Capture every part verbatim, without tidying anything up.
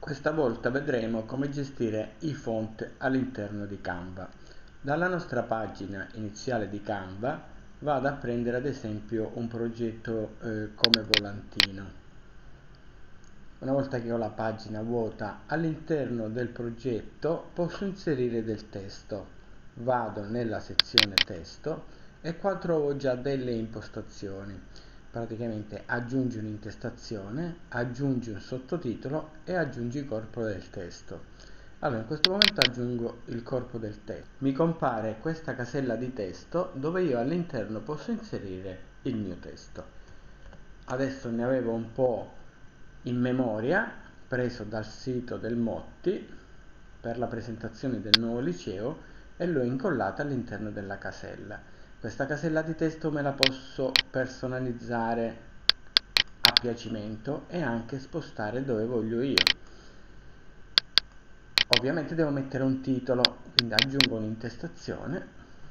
Questa volta vedremo come gestire i font all'interno di Canva. Dalla nostra pagina iniziale di Canva vado a prendere ad esempio un progetto eh, come volantino. Una volta che ho la pagina vuota, all'interno del progetto posso inserire del testo. Vado nella sezione testo e qua trovo già delle impostazioni. Praticamente aggiungi un'intestazione, aggiungi un sottotitolo e aggiungi il corpo del testo. Allora, in questo momento aggiungo il corpo del testo. Mi compare questa casella di testo dove io all'interno posso inserire il mio testo. Adesso ne avevo un po' in memoria, preso dal sito del Motti per la presentazione del nuovo liceo, e l'ho incollata all'interno della casella. Questa casella di testo me la posso personalizzare a piacimento e anche spostare dove voglio io. Ovviamente devo mettere un titolo, quindi aggiungo un'intestazione,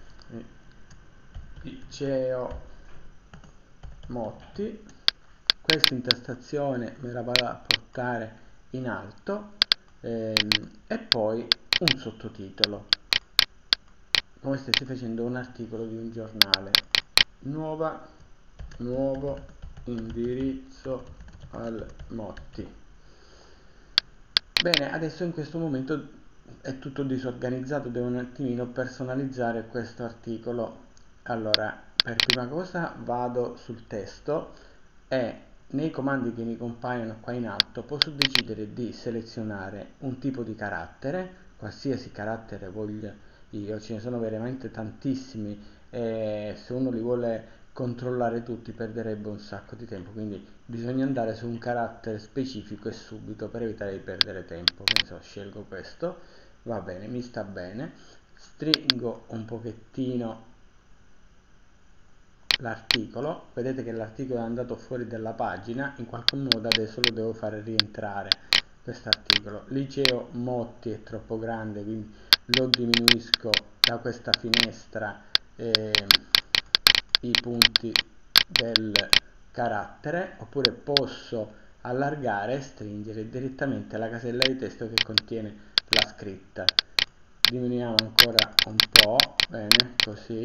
liceo Motti. Questa intestazione me la vado a portare in alto ehm, e poi un sottotitolo, come stessi facendo un articolo di un giornale. Nuova, nuovo indirizzo al Motti. Bene, adesso in questo momento è tutto disorganizzato, devo un attimino personalizzare questo articolo. Allora, per prima cosa vado sul testo e nei comandi che mi compaiono qua in alto posso decidere di selezionare un tipo di carattere, qualsiasi carattere voglio io. Ce ne sono veramente tantissimi e se uno li vuole controllare tutti perderebbe un sacco di tempo, quindi bisogna andare su un carattere specifico e subito per evitare di perdere tempo. Quindi so, scelgo questo, va bene, mi sta bene, stringo un pochettino l'articolo, vedete che l'articolo è andato fuori dalla pagina, in qualche modo adesso lo devo fare rientrare questo articolo. Liceo Motti è troppo grande, quindi lo diminuisco da questa finestra eh, i punti del carattere, oppure posso allargare e stringere direttamente la casella di testo che contiene la scritta. Diminuiamo ancora un po', bene, così,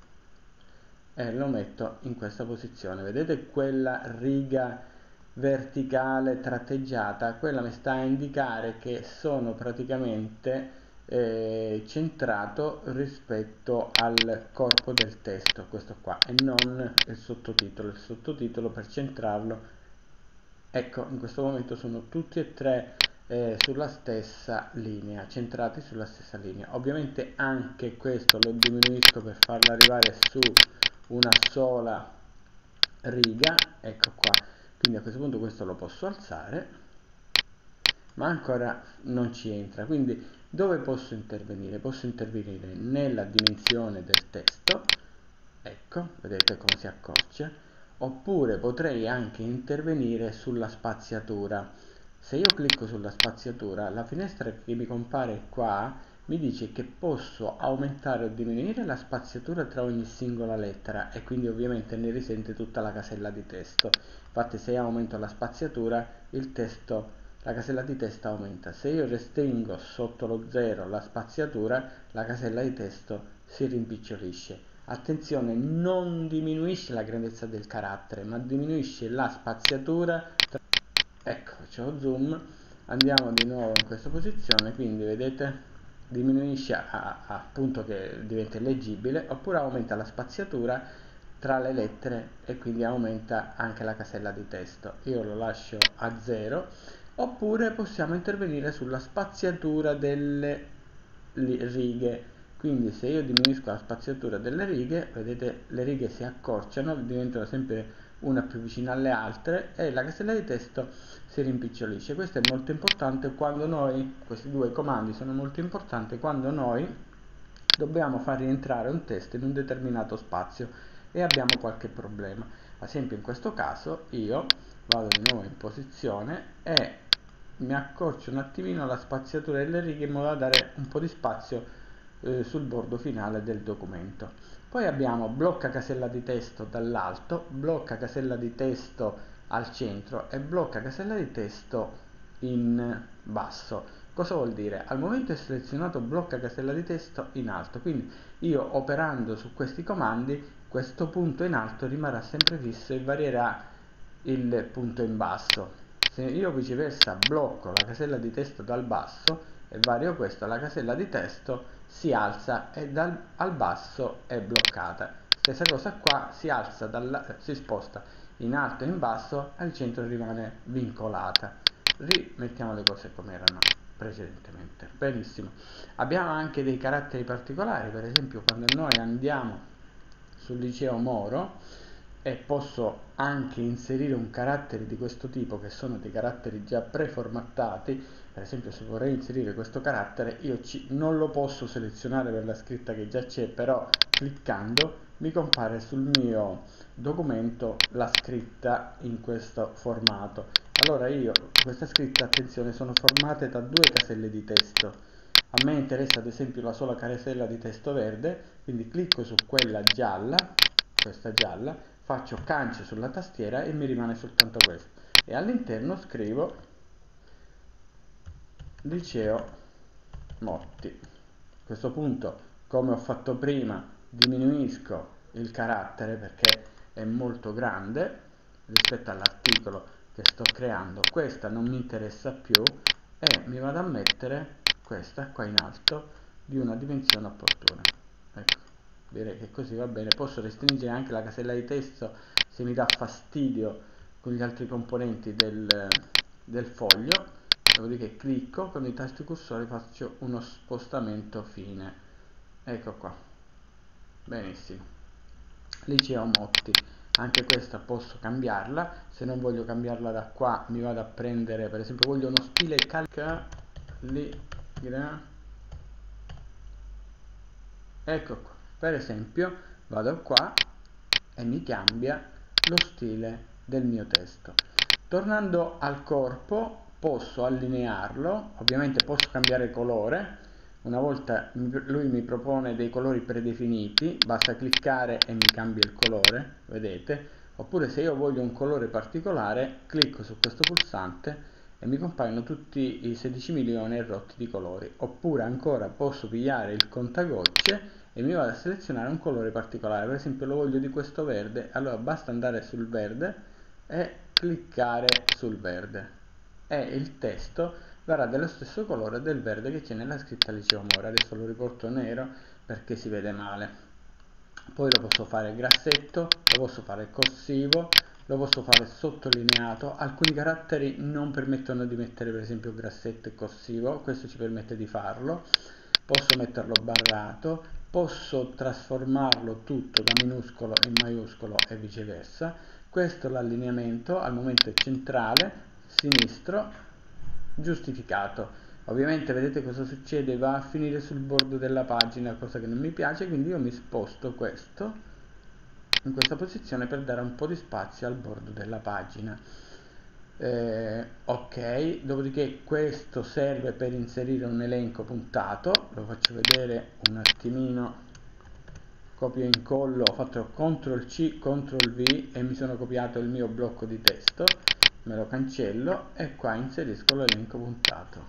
e lo metto in questa posizione. Vedete quella riga verticale tratteggiata? Quella mi sta a indicare che sono praticamente eh, centrato rispetto al corpo del testo, questo qua, e non il sottotitolo. Il sottotitolo, per centrarlo, ecco, in questo momento sono tutti e tre eh, sulla stessa linea, centrati sulla stessa linea. Ovviamente anche questo lo diminuisco per farlo arrivare su una sola riga, ecco qua. Quindi a questo punto questo lo posso alzare, ma ancora non ci entra. Quindi dove posso intervenire? Posso intervenire nella dimensione del testo, ecco, vedete come si accorcia, oppure potrei anche intervenire sulla spaziatura. Se io clicco sulla spaziatura, la finestra che mi compare qua mi dice che posso aumentare o diminuire la spaziatura tra ogni singola lettera, e quindi ovviamente ne risente tutta la casella di testo. Infatti se io aumento la spaziatura, il testo, la casella di testo aumenta. Se io restringo sotto lo zero la spaziatura, la casella di testo si rimpicciolisce. Attenzione, non diminuisce la grandezza del carattere, ma diminuisce la spaziatura. Ecco, facciamo zoom, andiamo di nuovo in questa posizione, quindi vedete, diminuisce a, a, appunto che diventa leggibile, oppure aumenta la spaziatura tra le lettere e quindi aumenta anche la casella di testo. Io lo lascio a zero. Oppure possiamo intervenire sulla spaziatura delle righe, quindi se io diminuisco la spaziatura delle righe, vedete le righe si accorciano, diventano sempre una più vicina alle altre e la casella di testo si rimpicciolisce. Questo è molto importante quando noi, questi due comandi sono molto importanti quando noi dobbiamo far rientrare un testo in un determinato spazio e abbiamo qualche problema. Ad esempio in questo caso io vado di nuovo in posizione e mi accorcio un attimino la spaziatura delle righe in modo da dare un po' di spazio eh, sul bordo finale del documento. Poi abbiamo blocca casella di testo dall'alto, blocca casella di testo al centro e blocca casella di testo in basso. Cosa vuol dire? Al momento è selezionato blocca casella di testo in alto, quindi io operando su questi comandi questo punto in alto rimarrà sempre fisso e varierà il punto in basso. Se io viceversa blocco la casella di testo dal basso e vario questo, la casella di testo si alza e dal, al basso è bloccata. Stessa cosa qua, si alza, dalla, si sposta in alto e in basso, al centro rimane vincolata. Rimettiamo le cose come erano precedentemente. Benissimo. Abbiamo anche dei caratteri particolari, per esempio quando noi andiamo sul liceo Moro e posso anche inserire un carattere di questo tipo, che sono dei caratteri già preformattati. Per esempio, se vorrei inserire questo carattere io ci, non lo posso selezionare per la scritta che già c'è, però cliccando mi compare sul mio documento la scritta in questo formato. Allora io, questa scritta, attenzione, sono formate da due caselle di testo. A me interessa ad esempio la sola casella di testo verde, quindi clicco su quella gialla, questa gialla, faccio cance sulla tastiera e mi rimane soltanto questo. E all'interno scrivo Liceo Motti. A questo punto, come ho fatto prima, diminuisco il carattere perché è molto grande rispetto all'articolo che sto creando. Questa non mi interessa più e mi vado a mettere questa qua in alto di una dimensione opportuna. Ecco, direi che così va bene. Posso restringere anche la casella di testo se mi dà fastidio con gli altri componenti del, del foglio. Dopodiché clicco, con i tasti cursori faccio uno spostamento fine. Ecco qua. Benissimo. Liceo Motti. Anche questa posso cambiarla. Se non voglio cambiarla da qua mi vado a prendere, per esempio voglio uno stile calca calligra. Ecco qua. Per esempio vado qua e mi cambia lo stile del mio testo. Tornando al corpo posso allinearlo, ovviamente posso cambiare colore. Una volta lui mi propone dei colori predefiniti, basta cliccare e mi cambia il colore, vedete? Oppure se io voglio un colore particolare, clicco su questo pulsante e mi compaiono tutti i sedici milioni e rotti di colori. Oppure ancora posso pigliare il contagocce e mi vado a selezionare un colore particolare, per esempio lo voglio di questo verde, allora basta andare sul verde e cliccare sul verde e il testo verrà dello stesso colore del verde che c'è nella scritta Liceo Moro. Adesso lo riporto nero perché si vede male. Poi lo posso fare grassetto, lo posso fare corsivo, lo posso fare sottolineato. Alcuni caratteri non permettono di mettere per esempio grassetto e corsivo, questo ci permette di farlo. Posso metterlo barrato, posso trasformarlo tutto da minuscolo in maiuscolo e viceversa. Questo è l'allineamento, al momento è centrale, sinistro, giustificato. Ovviamente vedete cosa succede, va a finire sul bordo della pagina, cosa che non mi piace, quindi io mi sposto questo in questa posizione per dare un po' di spazio al bordo della pagina. Eh, ok, dopodiché questo serve per inserire un elenco puntato, lo faccio vedere un attimino. Copia e incollo, ho fatto control C, control V e mi sono copiato il mio blocco di testo, me lo cancello e qua inserisco l'elenco puntato.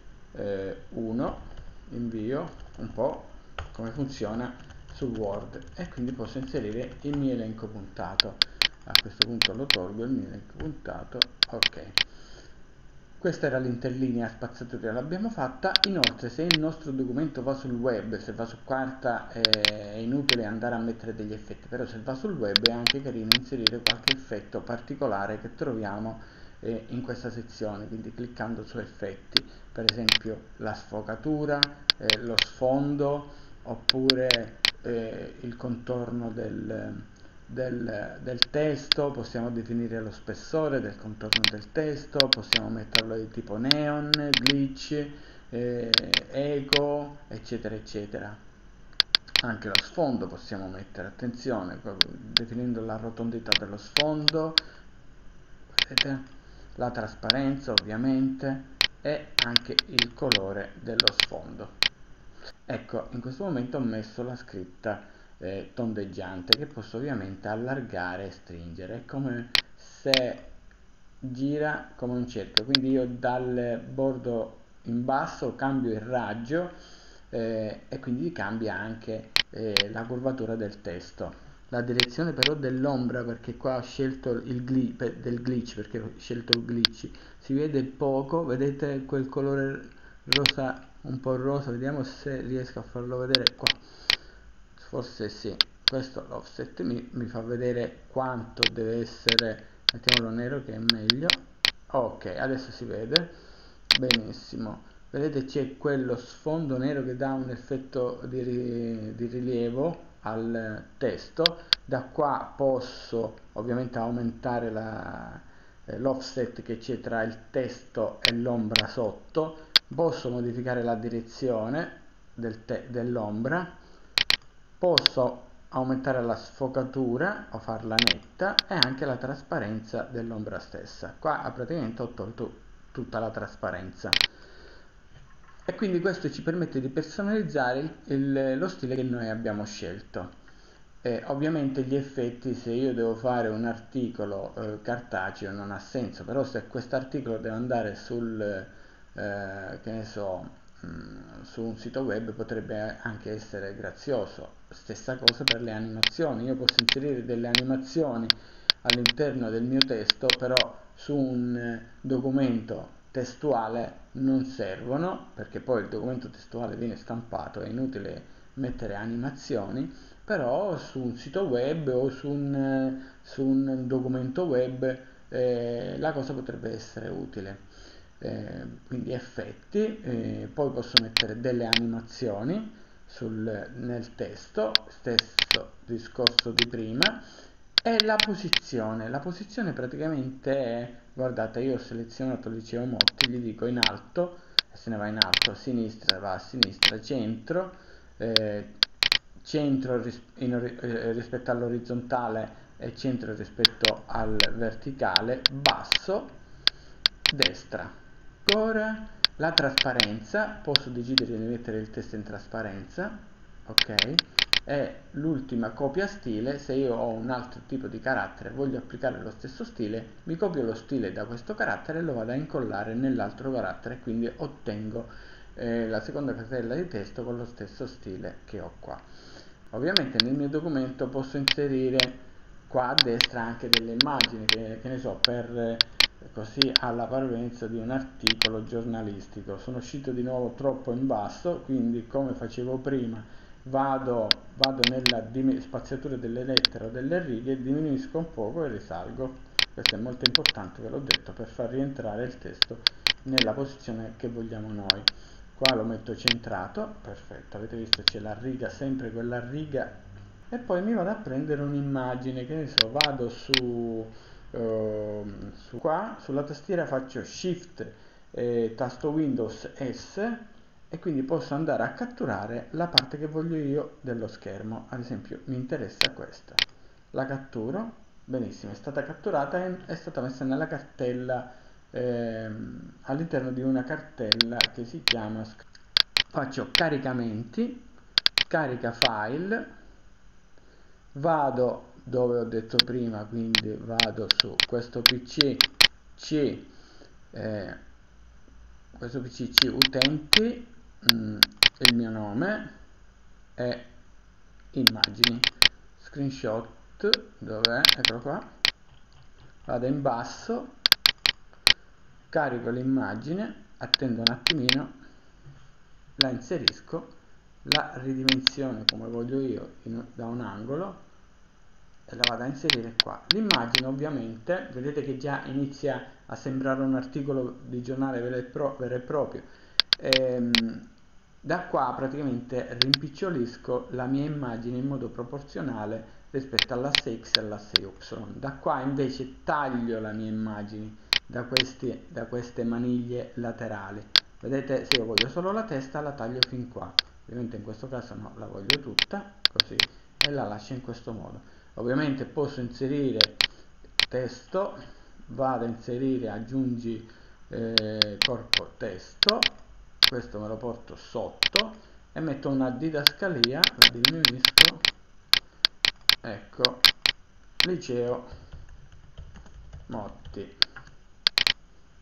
uno, eh, invio un po' come funziona su Word e quindi posso inserire il mio elenco puntato. A questo punto lo tolgo il mio elenco puntato, ok. Questa era l'interlinea spazzatura, l'abbiamo fatta. Inoltre se il nostro documento va sul web, se va su carta è inutile andare a mettere degli effetti, però se va sul web è anche carino inserire qualche effetto particolare che troviamo eh, in questa sezione, quindi cliccando su effetti, per esempio la sfocatura, eh, lo sfondo oppure eh, il contorno del... Del, del testo, possiamo definire lo spessore del contorno del testo, possiamo metterlo di tipo neon, glitch, eh, eco, eccetera eccetera. Anche lo sfondo possiamo mettere, attenzione, definendo la rotondità dello sfondo, vedete? La trasparenza ovviamente e anche il colore dello sfondo. Ecco, in questo momento ho messo la scritta eh, tondeggiante che posso ovviamente allargare e stringere. È come se gira come un cerchio, quindi io dal bordo in basso cambio il raggio eh, e quindi cambia anche eh, la curvatura del testo. La direzione però dell'ombra, perché qua ho scelto il glitch, del glitch, perché ho scelto il glitch, si vede poco, vedete quel colore rosa, un po' rosa, vediamo se riesco a farlo vedere qua, forse sì, questo l'offset mi, mi fa vedere quanto deve essere, mettiamolo nero che è meglio, ok, adesso si vede benissimo. Vedete c'è quello sfondo nero che dà un effetto di, ri, di rilievo al testo. Da qua posso ovviamente aumentare la, eh, l'offset che c'è tra il testo e l'ombra sotto, posso modificare la direzione del dell'ombra, posso aumentare la sfocatura o farla netta e anche la trasparenza dell'ombra stessa. Qua praticamente ho tolto tutta la trasparenza. E quindi questo ci permette di personalizzare il, il, lo stile che noi abbiamo scelto. Eh, ovviamente gli effetti, se io devo fare un articolo eh, cartaceo non ha senso, però se questo articolo deve andare sul, eh, che ne so, mh, su un sito web potrebbe anche essere grazioso. Stessa cosa per le animazioni, io posso inserire delle animazioni all'interno del mio testo, però su un eh, documento testuale non servono, perché poi il documento testuale viene stampato, è inutile mettere animazioni, però su un sito web o su un, su un documento web eh, la cosa potrebbe essere utile. Eh, quindi effetti, eh, poi posso mettere delle animazioni sul, nel testo, stesso discorso di prima, e la posizione. La posizione praticamente è, guardate, io ho selezionato il liceo Motti, gli dico in alto, e se ne va in alto, a sinistra va a sinistra, centro, eh, centro ris in, eh, rispetto all'orizzontale e centro rispetto al verticale, basso, destra. Ora la trasparenza, posso decidere di mettere il testo in trasparenza, ok, e l'ultima copia stile, se io ho un altro tipo di carattere e voglio applicare lo stesso stile, mi copio lo stile da questo carattere e lo vado a incollare nell'altro carattere, quindi ottengo eh, la seconda casella di testo con lo stesso stile che ho qua. Ovviamente nel mio documento posso inserire qua a destra anche delle immagini che, che ne so, per eh, così alla parvenza di un articolo giornalistico. Sono uscito di nuovo troppo in basso, quindi come facevo prima vado, vado nella spaziatura delle lettere o delle righe, diminuisco un poco e risalgo. Questo è molto importante, ve l'ho detto, per far rientrare il testo nella posizione che vogliamo noi. Qua lo metto centrato, perfetto, avete visto c'è la riga, sempre quella riga, e poi mi vado a prendere un'immagine, che ne so, vado su, uh, su qua, sulla tastiera faccio Shift eh, tasto Windows S e quindi posso andare a catturare la parte che voglio io dello schermo. Ad esempio mi interessa questa, la catturo, benissimo, è stata catturata e è stata messa nella cartella, ehm, all'interno di una cartella che si chiama, faccio caricamenti, carica file, vado dove ho detto prima, quindi vado su questo pc c eh, questo pc c utenti, mh, il mio nome e immagini, screenshot, dov'è? Eccolo qua, vado in basso, carico l'immagine, attendo un attimino, la inserisco, la ridimensiono come voglio io in, da un angolo e la vado a inserire qua. L'immagine ovviamente, vedete che già inizia a sembrare un articolo di giornale vero e, pro, vero e proprio. Ehm, da qua praticamente rimpicciolisco la mia immagine in modo proporzionale rispetto all'asse X e all'asse Y. Da qua invece taglio la mia immagine da, questi, da queste maniglie laterali. Vedete, se io voglio solo la testa la taglio fin qua. Ovviamente in questo caso no, la voglio tutta, così, e la lascio in questo modo. Ovviamente posso inserire testo, vado a inserire, aggiungi eh, corpo testo, questo me lo porto sotto e metto una didascalia, la diminuisco, ecco, liceo Motti,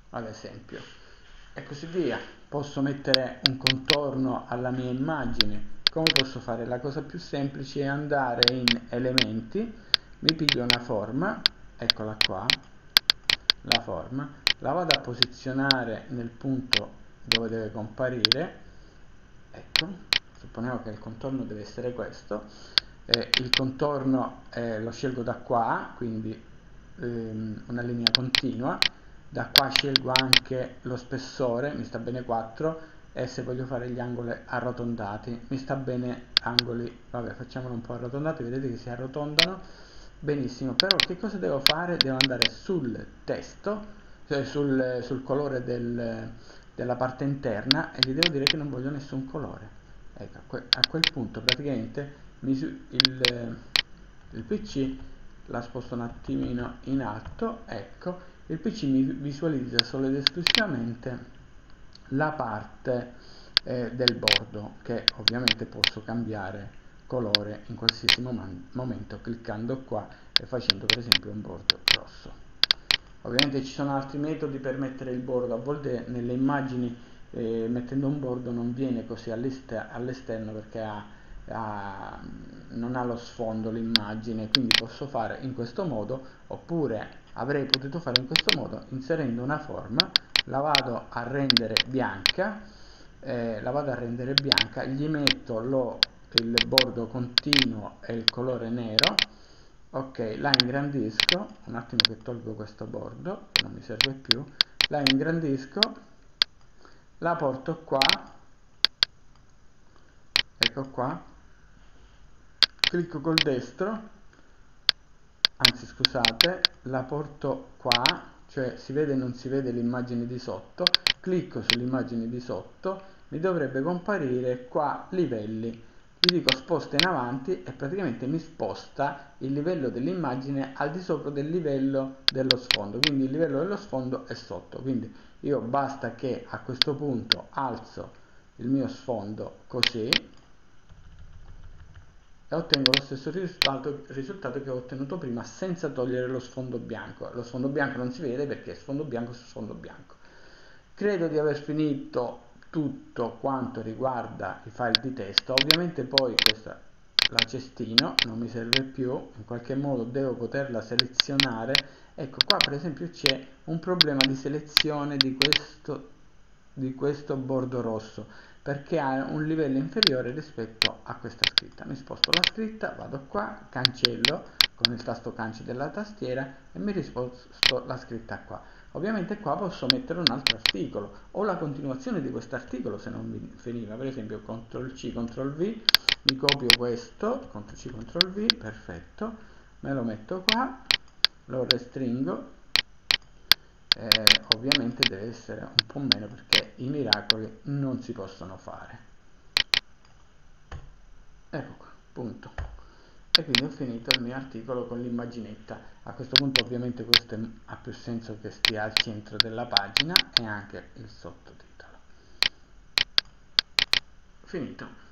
ad esempio, e così via. Posso mettere un contorno alla mia immagine. Come posso fare? La cosa più semplice è andare in elementi, mi piglio una forma, eccola qua, la forma, la vado a posizionare nel punto dove deve comparire, ecco, supponiamo che il contorno deve essere questo, eh, il contorno eh, lo scelgo da qua, quindi ehm, una linea continua, da qua scelgo anche lo spessore, mi sta bene quattro, e se voglio fare gli angoli arrotondati, mi sta bene angoli, vabbè facciamolo un po' arrotondati, vedete che si arrotondano, benissimo. Però che cosa devo fare? Devo andare sul testo, cioè sul, sul colore del, della parte interna, e gli devo dire che non voglio nessun colore. Ecco, a, que a quel punto praticamente mi, il, il P C la sposto un attimino in alto, ecco, il P C mi visualizza solo ed esclusivamente la parte eh, del bordo, che ovviamente posso cambiare colore in qualsiasi mom momento cliccando qua e facendo per esempio un bordo rosso. Ovviamente ci sono altri metodi per mettere il bordo, a volte nelle immagini eh, mettendo un bordo non viene così all'esterno perché ha, ha, non ha lo sfondo l'immagine, quindi posso fare in questo modo, oppure avrei potuto fare in questo modo inserendo una forma, la vado a rendere bianca, eh, la vado a rendere bianca, gli metto lo, il bordo continuo e il colore nero, ok, la ingrandisco, un attimo che tolgo questo bordo che non mi serve più, la ingrandisco, la porto qua, ecco qua, clicco col destro, anzi scusate, la porto qua, cioè si vede e non si vede l'immagine di sotto, clicco sull'immagine di sotto, mi dovrebbe comparire qua livelli, gli dico sposta in avanti e praticamente mi sposta il livello dell'immagine al di sopra del livello dello sfondo, quindi il livello dello sfondo è sotto, quindi io basta che a questo punto alzo il mio sfondo così e ottengo lo stesso risultato, risultato che ho ottenuto prima senza togliere lo sfondo bianco. Lo sfondo bianco non si vede perché è sfondo bianco su sfondo bianco. Credo di aver finito tutto quanto riguarda i file di testo. Ovviamente poi questa la cestino non mi serve più, in qualche modo devo poterla selezionare. Ecco qua per esempio c'è un problema di selezione di questo di questo bordo rosso perché ha un livello inferiore rispetto a questa scritta. Mi sposto la scritta, vado qua, cancello con il tasto canci della tastiera e mi risposto la scritta qua. Ovviamente qua posso mettere un altro articolo o la continuazione di questo articolo se non mi finiva, per esempio control C, control V, mi copio questo, control C, control V, perfetto, me lo metto qua, lo restringo. Eh, ovviamente deve essere un po' meno perché i miracoli non si possono fare. Ecco qua, punto. E quindi ho finito il mio articolo con l'immaginetta. A questo punto ovviamente questo ha più senso che stia al centro della pagina e anche il sottotitolo. Finito.